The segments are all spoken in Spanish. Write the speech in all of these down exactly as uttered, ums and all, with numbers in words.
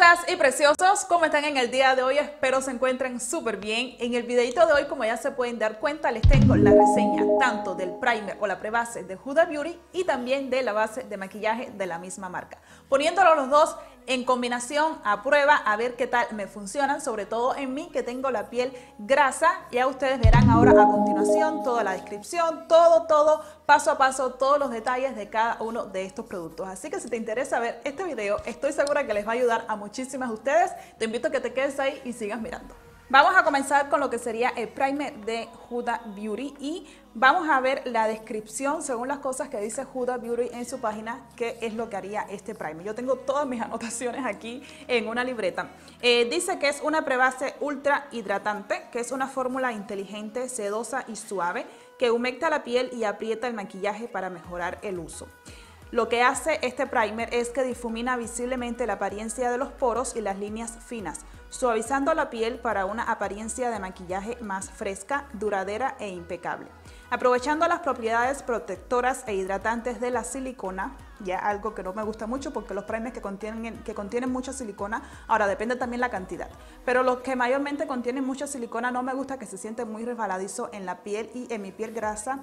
Hermosas y preciosos, ¿cómo están en el día de hoy? Espero se encuentren súper bien. En el videito de hoy, como ya se pueden dar cuenta, les tengo la reseña tanto del primer o la prebase de Huda Beauty y también de la base de maquillaje de la misma marca. Poniéndolos los dos en combinación a prueba a ver qué tal me funcionan, sobre todo en mí que tengo la piel grasa. Ya ustedes verán ahora a continuación toda la descripción, todo, todo, paso a paso, todos los detalles de cada uno de estos productos. Así que si te interesa ver este video, estoy segura que les va a ayudar a muchísimas de ustedes. Te invito a que te quedes ahí y sigas mirando. Vamos a comenzar con lo que sería el primer de Huda Beauty y vamos a ver la descripción según las cosas que dice Huda Beauty en su página, qué es lo que haría este primer. Yo tengo todas mis anotaciones aquí en una libreta. Eh, dice que es una prebase ultra hidratante, que es una fórmula inteligente, sedosa y suave, que humecta la piel y aprieta el maquillaje para mejorar el uso. Lo que hace este primer es que difumina visiblemente la apariencia de los poros y las líneas finas, suavizando la piel para una apariencia de maquillaje más fresca, duradera e impecable. Aprovechando las propiedades protectoras e hidratantes de la silicona, ya algo que no me gusta mucho porque los primers que contienen, que contienen mucha silicona, ahora depende también la cantidad, pero los que mayormente contienen mucha silicona no me gusta, que se siente muy resbaladizo en la piel y en mi piel grasa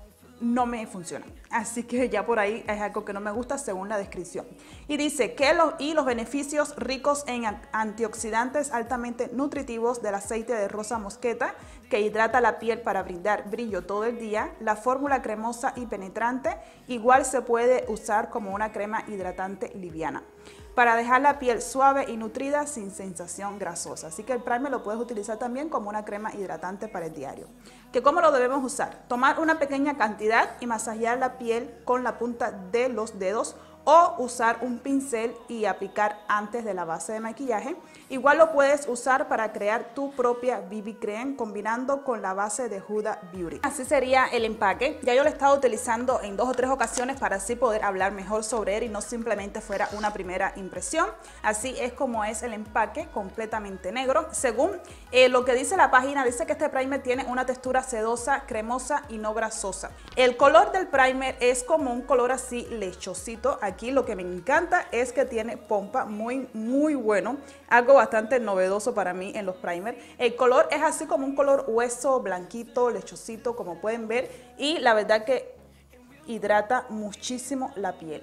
no me funciona, así que ya por ahí es algo que no me gusta según la descripción. Y dice que los, y los beneficios ricos en antioxidantes altamente nutritivos del aceite de rosa mosqueta, que hidrata la piel para brindar brillo todo el día. La fórmula cremosa y penetrante igual se puede usar como una crema hidratante liviana, para dejar la piel suave y nutrida sin sensación grasosa. Así que el primer lo puedes utilizar también como una crema hidratante para el diario. ¿Que cómo lo debemos usar? Tomar una pequeña cantidad y masajear la piel con la punta de los dedos, o usar un pincel y aplicar antes de la base de maquillaje. Igual lo puedes usar para crear tu propia B B Cream combinando con la base de Huda Beauty. Así sería el empaque. Ya yo lo he estado utilizando en dos o tres ocasiones para así poder hablar mejor sobre él y no simplemente fuera una primera impresión. Así es como es el empaque, completamente negro. Según eh, lo que dice la página, dice que este primer tiene una textura sedosa, cremosa y no grasosa. El color del primer es como un color así lechosito. Aquí lo que me encanta es que tiene pompa, muy muy bueno, algo bastante novedoso para mí en los primers. El color es así como un color hueso, blanquito, lechosito, como pueden ver, y la verdad que hidrata muchísimo la piel.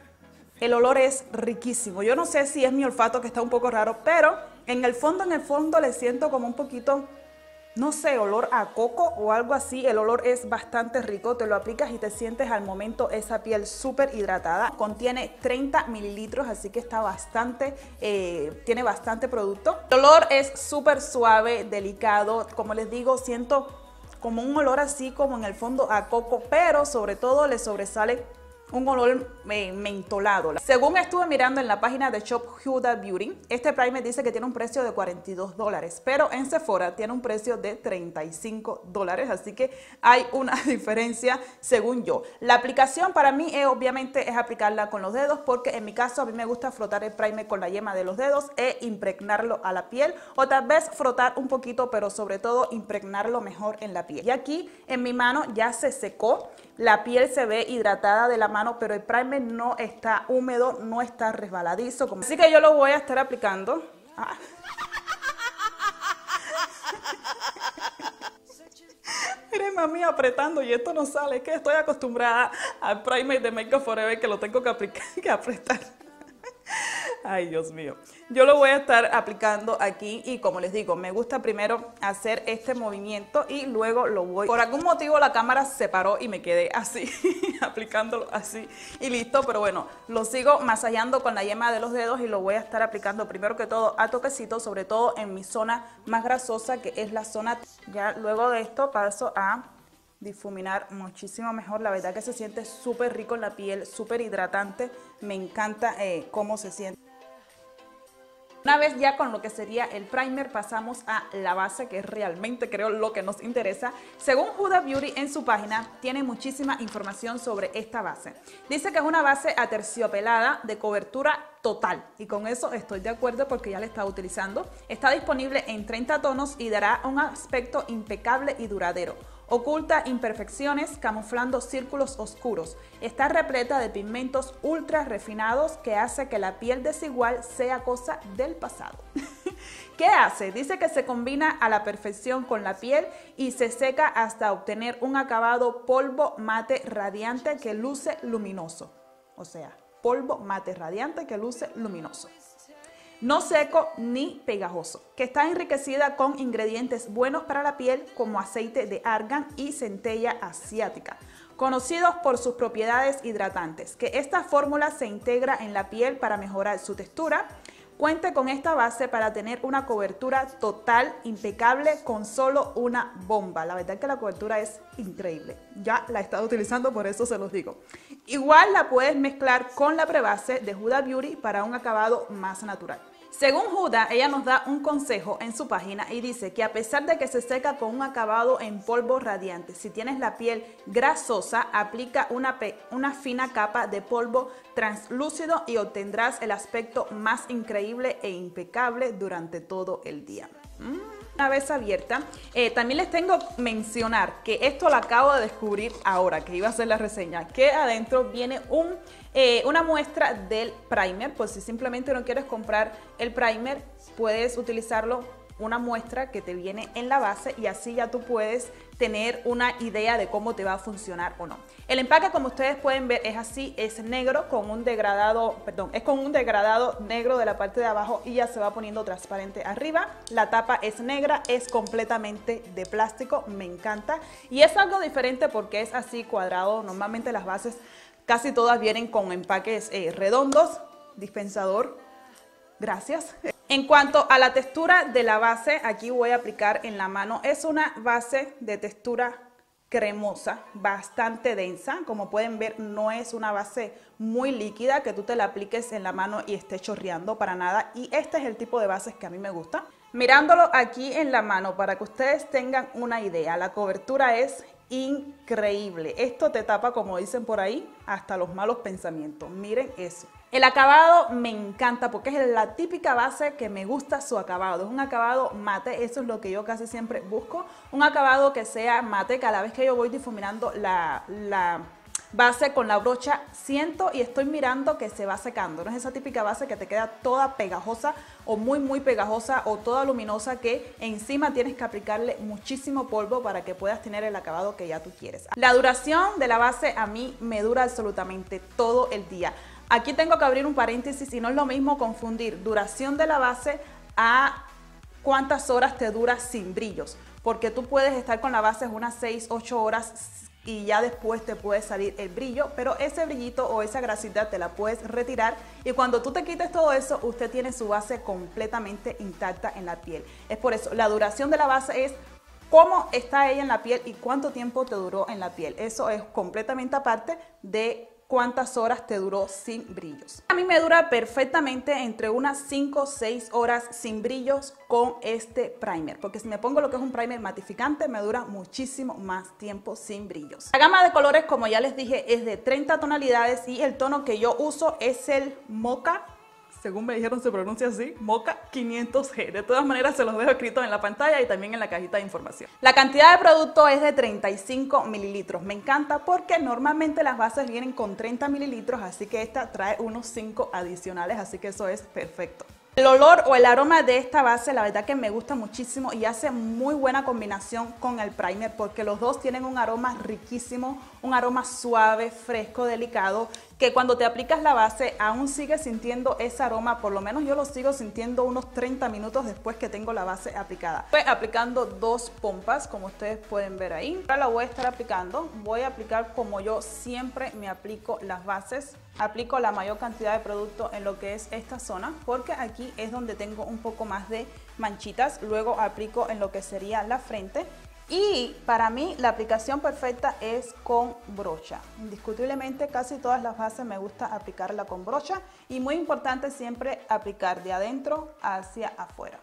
El olor es riquísimo. Yo no sé si es mi olfato que está un poco raro, pero en el fondo, en el fondo le siento como un poquito, no sé, olor a coco o algo así. El olor es bastante rico, te lo aplicas y te sientes al momento esa piel súper hidratada. Contiene treinta mililitros, así que está bastante, eh, tiene bastante producto. El olor es súper suave, delicado, como les digo, siento como un olor así como en el fondo a coco, pero sobre todo le sobresale un olor eh, mentolado. Según estuve mirando en la página de Shop Huda Beauty, este primer dice que tiene un precio de cuarenta y dos dólares, pero en Sephora tiene un precio de treinta y cinco dólares, así que hay una diferencia según yo. La aplicación para mí eh, obviamente es aplicarla con los dedos, porque en mi caso a mí me gusta frotar el primer con la yema de los dedos e impregnarlo a la piel, o tal vez frotar un poquito, pero sobre todo impregnarlo mejor en la piel. Y aquí en mi mano ya se secó, la piel se ve hidratada de la mano, pero el primer no está húmedo, no está resbaladizo. Así que yo lo voy a estar aplicando. Ah. Miren, mami, apretando y esto no sale. Es que estoy acostumbrada al primer de Make Up For Ever que lo tengo que aplicar, que apretar. Ay, Dios mío. Yo lo voy a estar aplicando aquí y como les digo, me gusta primero hacer este movimiento y luego lo voy... Por algún motivo la cámara se paró y me quedé así, aplicándolo así y listo. Pero bueno, lo sigo masajeando con la yema de los dedos y lo voy a estar aplicando primero que todo a toquecito, sobre todo en mi zona más grasosa, que es la zona... Ya luego de esto paso a difuminar muchísimo mejor. La verdad que se siente súper rico en la piel, súper hidratante. Me encanta eh, cómo se siente. Una vez ya con lo que sería el primer, pasamos a la base, que es realmente creo lo que nos interesa. Según Huda Beauty en su página, tiene muchísima información sobre esta base. Dice que es una base aterciopelada de cobertura total, y con eso estoy de acuerdo porque ya la he estado utilizando. Está disponible en treinta tonos y dará un aspecto impecable y duradero. Oculta imperfecciones camuflando círculos oscuros. Está repleta de pigmentos ultra refinados que hace que la piel desigual sea cosa del pasado. ¿Qué hace? Dice que se combina a la perfección con la piel y se seca hasta obtener un acabado polvo mate radiante que luce luminoso. O sea, polvo mate radiante que luce luminoso. No seco ni pegajoso, que está enriquecida con ingredientes buenos para la piel como aceite de argán y centella asiática, conocidos por sus propiedades hidratantes, que esta fórmula se integra en la piel para mejorar su textura. Cuente con esta base para tener una cobertura total, impecable, con solo una bomba. La verdad es que la cobertura es increíble. Ya la he estado utilizando, por eso se los digo. Igual la puedes mezclar con la prebase de Huda Beauty para un acabado más natural. Según Huda, ella nos da un consejo en su página y dice que a pesar de que se seca con un acabado en polvo radiante, si tienes la piel grasosa, aplica una, una fina capa de polvo translúcido y obtendrás el aspecto más increíble e impecable durante todo el día. Mm. Una vez abierta, eh, también les tengo que mencionar que esto lo acabo de descubrir ahora que iba a hacer la reseña, que adentro viene un, eh, una muestra del primer. Pues si simplemente no quieres comprar el primer, puedes utilizarlo, una muestra que te viene en la base, y así ya tú puedes tener una idea de cómo te va a funcionar o no. El empaque, como ustedes pueden ver, es así, es negro con un degradado, perdón, es con un degradado negro de la parte de abajo y ya se va poniendo transparente arriba. La tapa es negra, es completamente de plástico, me encanta, y es algo diferente porque es así cuadrado. Normalmente las bases casi todas vienen con empaques eh, redondos. Dispensador, gracias. En cuanto a la textura de la base, aquí voy a aplicar en la mano. Es una base de textura cremosa, bastante densa. Como pueden ver, no es una base muy líquida que tú te la apliques en la mano y esté chorreando para nada. Y este es el tipo de bases que a mí me gusta. Mirándolo aquí en la mano, para que ustedes tengan una idea, la cobertura es increíble. Esto te tapa, como dicen por ahí, hasta los malos pensamientos. Miren eso. El acabado me encanta porque es la típica base que me gusta su acabado. Es un acabado mate, eso es lo que yo casi siempre busco. Un acabado que sea mate. Cada vez que yo voy difuminando la, la base con la brocha, siento y estoy mirando que se va secando. No es esa típica base que te queda toda pegajosa o muy muy pegajosa o toda luminosa, que encima tienes que aplicarle muchísimo polvo para que puedas tener el acabado que ya tú quieres. La duración de la base a mí me dura absolutamente todo el día. Aquí tengo que abrir un paréntesis y no es lo mismo confundir duración de la base a cuántas horas te dura sin brillos, porque tú puedes estar con la base unas seis, ocho horas y ya después te puede salir el brillo, pero ese brillito o esa grasita te la puedes retirar, y cuando tú te quites todo eso, usted tiene su base completamente intacta en la piel. Es por eso, la duración de la base es cómo está ella en la piel y cuánto tiempo te duró en la piel. Eso es completamente aparte de cuántas horas te duró sin brillos. A mí me dura perfectamente entre unas cinco o seis horas sin brillos con este primer, porque si me pongo lo que es un primer matificante, me dura muchísimo más tiempo sin brillos. La gama de colores, como ya les dije, es de treinta tonalidades y el tono que yo uso es el Mocha. Según me dijeron se pronuncia así, Mocha quinientos G. De todas maneras se los dejo escrito en la pantalla y también en la cajita de información. La cantidad de producto es de treinta y cinco mililitros. Me encanta porque normalmente las bases vienen con treinta mililitros, así que esta trae unos cinco adicionales, así que eso es perfecto. El olor o el aroma de esta base, la verdad que me gusta muchísimo y hace muy buena combinación con el primer, porque los dos tienen un aroma riquísimo, un aroma suave, fresco, delicado, que cuando te aplicas la base aún sigues sintiendo ese aroma. Por lo menos yo lo sigo sintiendo unos treinta minutos después que tengo la base aplicada. Estoy aplicando dos pompas, como ustedes pueden ver ahí. Ahora la voy a estar aplicando. Voy a aplicar como yo siempre me aplico las bases. Aplico la mayor cantidad de producto en lo que es esta zona, porque aquí es donde tengo un poco más de manchitas. Luego aplico en lo que sería la frente. Y para mí la aplicación perfecta es con brocha. Indiscutiblemente casi todas las bases me gusta aplicarla con brocha, y muy importante siempre aplicar de adentro hacia afuera.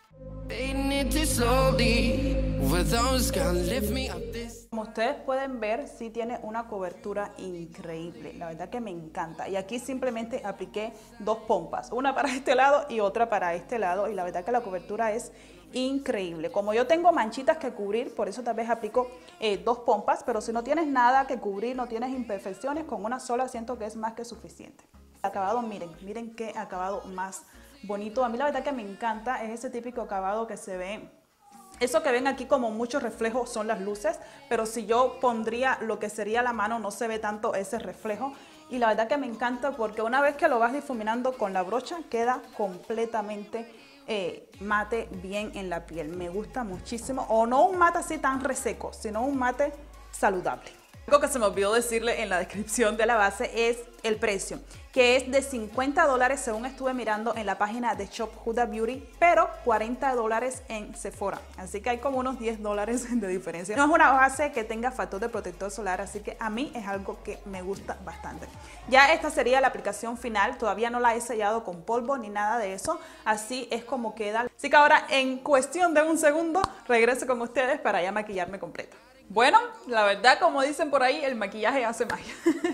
Como ustedes pueden ver, sí tiene una cobertura increíble, la verdad que me encanta. Y aquí simplemente apliqué dos pompas, una para este lado y otra para este lado, y la verdad que la cobertura es increíble. Como yo tengo manchitas que cubrir, por eso tal vez aplico eh, dos pompas, pero si no tienes nada que cubrir, no tienes imperfecciones, con una sola siento que es más que suficiente. Acabado, miren, miren qué acabado más bonito. A mí la verdad que me encanta, es ese típico acabado que se ve. Eso que ven aquí como muchos reflejos son las luces, pero si yo pondría lo que sería la mano no se ve tanto ese reflejo. Y la verdad que me encanta porque una vez que lo vas difuminando con la brocha queda completamente eh, mate bien en la piel. Me gusta muchísimo, o no un mate así tan reseco, sino un mate saludable. Algo que se me olvidó decirle en la descripción de la base es el precio, que es de cincuenta dólares según estuve mirando en la página de Shop Huda Beauty, pero cuarenta dólares en Sephora. Así que hay como unos diez dólares de diferencia. No es una base que tenga factor de protector solar, así que a mí es algo que me gusta bastante. Ya esta sería la aplicación final, todavía no la he sellado con polvo ni nada de eso, así es como queda. Así que ahora en cuestión de un segundo regreso con ustedes para ya maquillarme completa. Bueno, la verdad, como dicen por ahí, el maquillaje hace magia.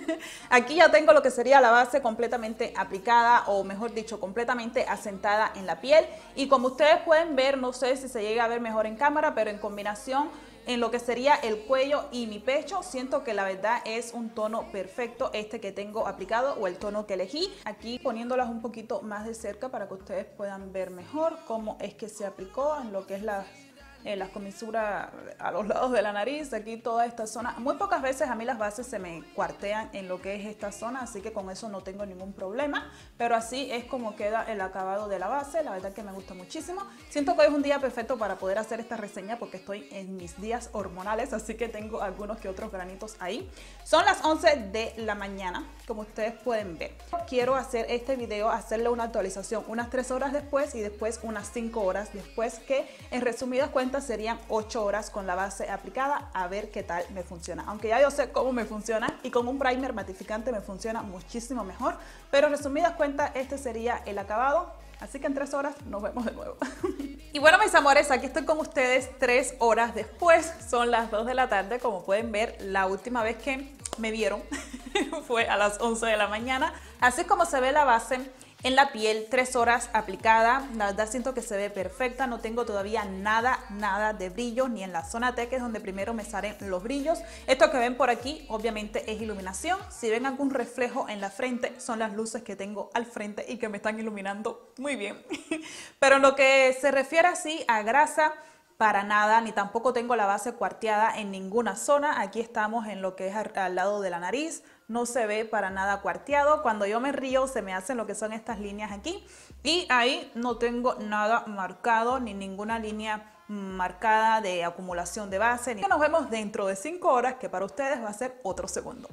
Aquí ya tengo lo que sería la base completamente aplicada, o mejor dicho, completamente asentada en la piel. Y como ustedes pueden ver, no sé si se llega a ver mejor en cámara, pero en combinación en lo que sería el cuello y mi pecho, siento que la verdad es un tono perfecto este que tengo aplicado, o el tono que elegí. Aquí poniéndolas un poquito más de cerca para que ustedes puedan ver mejor cómo es que se aplicó en lo que es la... en las comisuras a los lados de la nariz, aquí toda esta zona. Muy pocas veces a mí las bases se me cuartean en lo que es esta zona, así que con eso no tengo ningún problema, pero así es como queda el acabado de la base. La verdad que me gusta muchísimo. Siento que hoy es un día perfecto para poder hacer esta reseña porque estoy en mis días hormonales, así que tengo algunos que otros granitos ahí. Son las once de la mañana, como ustedes pueden ver. Quiero hacer este video, hacerle una actualización unas tres horas después y después unas cinco horas después, que en resumidas cuentas serían ocho horas con la base aplicada, a ver qué tal me funciona. Aunque ya yo sé cómo me funciona y con un primer matificante me funciona muchísimo mejor, pero en resumidas cuentas este sería el acabado. Así que en tres horas nos vemos de nuevo. Y bueno, mis amores, aquí estoy con ustedes tres horas después. Son las dos de la tarde, como pueden ver. La última vez que me vieron fue a las once de la mañana. Así es como se ve la base en la piel, tres horas aplicada. La verdad siento que se ve perfecta, no tengo todavía nada, nada de brillo, ni en la zona T, que es donde primero me salen los brillos. Esto que ven por aquí obviamente es iluminación. Si ven algún reflejo en la frente, son las luces que tengo al frente y que me están iluminando muy bien. Pero en lo que se refiere así a grasa, para nada, ni tampoco tengo la base cuarteada en ninguna zona. Aquí estamos en lo que es al, al lado de la nariz, no se ve para nada cuarteado. Cuando yo me río se me hacen lo que son estas líneas aquí, y ahí no tengo nada marcado, ni ninguna línea marcada de acumulación de base. Nos vemos dentro de cinco horas, que para ustedes va a ser otro segundo.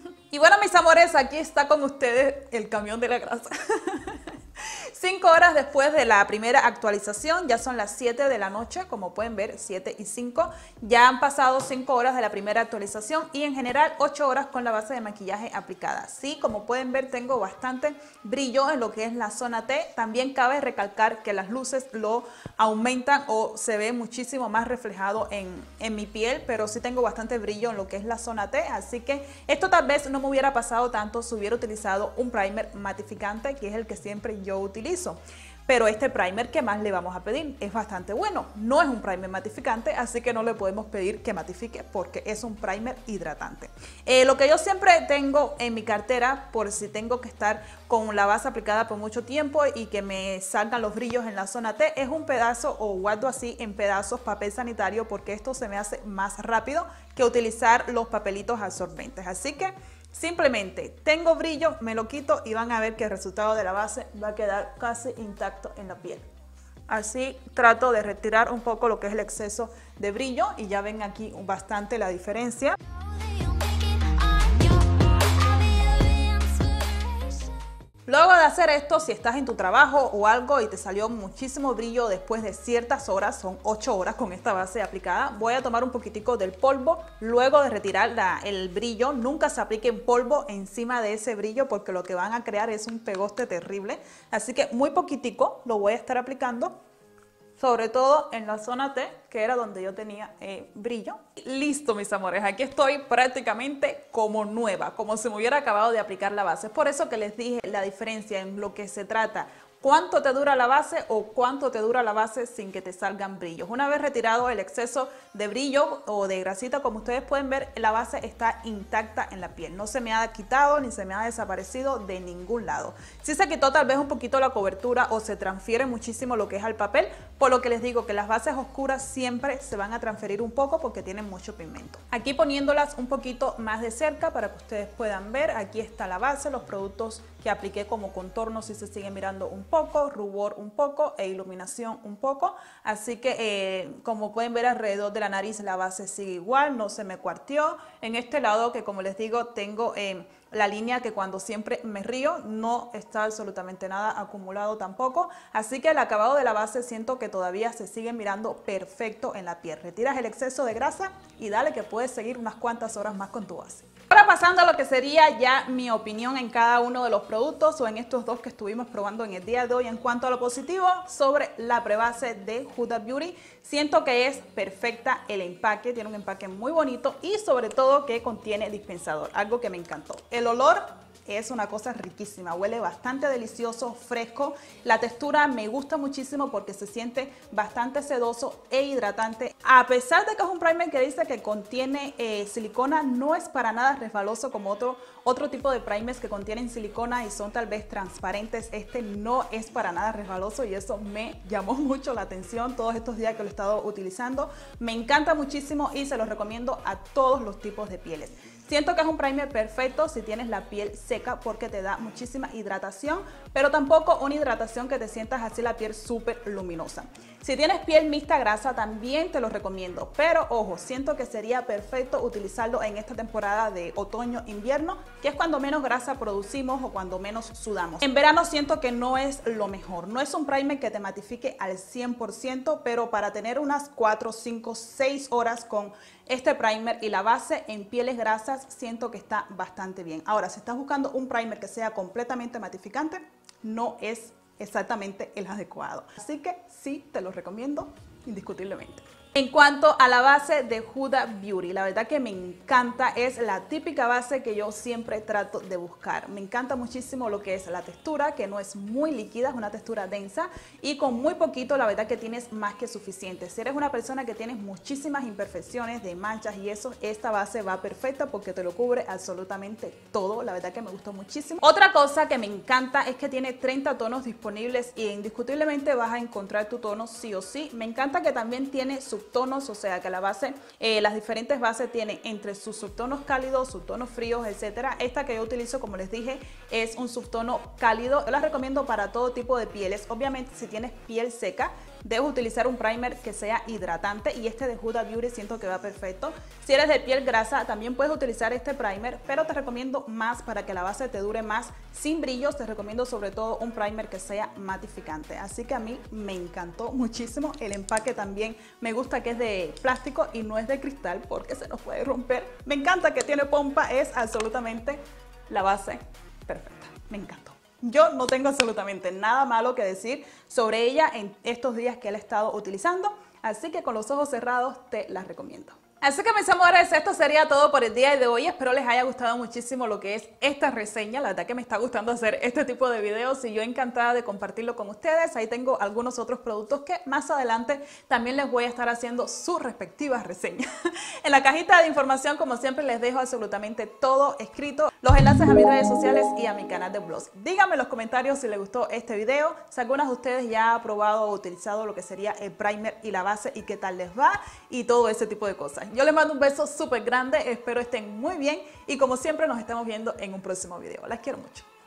Y bueno, mis amores, aquí está con ustedes el camión de la grasa. Cinco horas después de la primera actualización, ya son las siete de la noche, como pueden ver, siete y cinco. Ya han pasado cinco horas de la primera actualización y en general ocho horas con la base de maquillaje aplicada. Sí, como pueden ver, tengo bastante brillo en lo que es la zona T. También cabe recalcar que las luces lo aumentan o se ve muchísimo más reflejado en, en mi piel, pero sí tengo bastante brillo en lo que es la zona T. Así que esto tal vez no me hubiera pasado tanto si hubiera utilizado un primer matificante, que es el que siempre yo utilizo. Pero este primer, ¿qué más le vamos a pedir? Es bastante bueno. No es un primer matificante, así que no le podemos pedir que matifique porque es un primer hidratante. Eh, lo que yo siempre tengo en mi cartera, por si tengo que estar con la base aplicada por mucho tiempo y que me salgan los brillos en la zona T, es un pedazo, o guardo así en pedazos, papel sanitario, porque esto se me hace más rápido que utilizar los papelitos absorbentes. Así que simplemente tengo brillo, me lo quito y van a ver que el resultado de la base va a quedar casi intacto en la piel. Así trato de retirar un poco lo que es el exceso de brillo y ya ven aquí bastante la diferencia. Luego de hacer esto, si estás en tu trabajo o algo y te salió muchísimo brillo después de ciertas horas, son ocho horas con esta base aplicada, voy a tomar un poquitico del polvo. Luego de retirar la, el brillo, nunca se apliquen polvo encima de ese brillo porque lo que van a crear es un pegoste terrible. Así que muy poquitico lo voy a estar aplicando, sobre todo en la zona T, que era donde yo tenía eh, brillo. Listo, mis amores, aquí estoy prácticamente como nueva, como si me hubiera acabado de aplicar la base. Es por eso que les dije la diferencia en lo que se trata cuánto te dura la base o cuánto te dura la base sin que te salgan brillos. Una vez retirado el exceso de brillo o de grasita, como ustedes pueden ver, la base está intacta en la piel. No se me ha quitado ni se me ha desaparecido de ningún lado. Sí se quitó tal vez un poquito la cobertura o se transfiere muchísimo lo que es al papel, por lo que les digo que las bases oscuras siempre se van a transferir un poco porque tienen mucho pigmento. Aquí poniéndolas un poquito más de cerca para que ustedes puedan ver, aquí está la base, los productos que apliqué como contorno si se siguen mirando un poco, rubor un poco e iluminación un poco, así que eh, como pueden ver alrededor de la nariz la base sigue igual, no se me cuarteó. En este lado que como les digo tengo eh, la línea que cuando siempre me río no está absolutamente nada acumulado tampoco, así que el acabado de la base siento que todavía se sigue mirando perfecto en la piel. Retiras el exceso de grasa y dale que puedes seguir unas cuantas horas más con tu base. Ahora pasando a lo que sería ya mi opinión en cada uno de los productos o en estos dos que estuvimos probando en el día de hoy en cuanto a lo positivo sobre la prebase de Huda Beauty. Siento que es perfecta el empaque, tiene un empaque muy bonito y sobre todo que contiene dispensador, algo que me encantó. El olor es una cosa riquísima, huele bastante delicioso, fresco. La textura me gusta muchísimo porque se siente bastante sedoso e hidratante. A pesar de que es un primer que dice que contiene eh, silicona, no es para nada resbaloso como otro, otro tipo de primers que contienen silicona y son tal vez transparentes. Este no es para nada resbaloso y eso me llamó mucho la atención todos estos días que lo he estado utilizando. Me encanta muchísimo y se los recomiendo a todos los tipos de pieles. Siento que es un primer perfecto si tienes la piel seca porque te da muchísima hidratación, pero tampoco una hidratación que te sientas así la piel súper luminosa. Si tienes piel mixta grasa también te lo recomiendo, pero ojo, siento que sería perfecto utilizarlo en esta temporada de otoño-invierno, que es cuando menos grasa producimos o cuando menos sudamos. En verano siento que no es lo mejor, no es un primer que te matifique al cien por ciento, pero para tener unas cuatro, cinco, seis horas con este primer y la base en pieles grasas siento que está bastante bien. Ahora, si estás buscando un primer que sea completamente matificante, no es exactamente el adecuado. Así que sí, te lo recomiendo indiscutiblemente. En cuanto a la base de Huda Beauty, la verdad que me encanta, es la típica base que yo siempre trato de buscar. Me encanta muchísimo lo que es la textura, que no es muy líquida, es una textura densa y con muy poquito la verdad que tienes más que suficiente. Si eres una persona que tienes muchísimas imperfecciones de manchas y eso, esta base va perfecta porque te lo cubre absolutamente todo. La verdad que me gustó muchísimo. Otra cosa que me encanta es que tiene treinta tonos disponibles y indiscutiblemente vas a encontrar tu tono sí o sí. Me encanta que también tiene su subtonos, o sea que la base, eh, las diferentes bases tienen entre sus subtonos cálidos, subtonos fríos, etcétera. Esta que yo utilizo, como les dije, es un subtono cálido. Yo la recomiendo para todo tipo de pieles. Obviamente, si tienes piel seca, debes utilizar un primer que sea hidratante y este de Huda Beauty siento que va perfecto. Si eres de piel grasa, también puedes utilizar este primer, pero te recomiendo más para que la base te dure más sin brillos. Te recomiendo sobre todo un primer que sea matificante. Así que a mí me encantó muchísimo. El empaque también me gusta que es de plástico y no es de cristal porque se nos puede romper. Me encanta que tiene pompa, es absolutamente la base perfecta. Me encantó. Yo no tengo absolutamente nada malo que decir sobre ella en estos días que la he estado utilizando, así que con los ojos cerrados te la recomiendo. Así que mis amores, esto sería todo por el día de hoy. Espero les haya gustado muchísimo lo que es esta reseña. La verdad que me está gustando hacer este tipo de videos y yo encantada de compartirlo con ustedes. Ahí tengo algunos otros productos que más adelante también les voy a estar haciendo sus respectivas reseñas. En la cajita de información, como siempre, les dejo absolutamente todo escrito, los enlaces a mis redes sociales y a mi canal de blogs. Díganme en los comentarios si les gustó este video, si algunas de ustedes ya ha probado o utilizado lo que sería el primer y la base y qué tal les va y todo ese tipo de cosas. Yo les mando un beso súper grande, espero estén muy bien y como siempre nos estamos viendo en un próximo video. Las quiero mucho.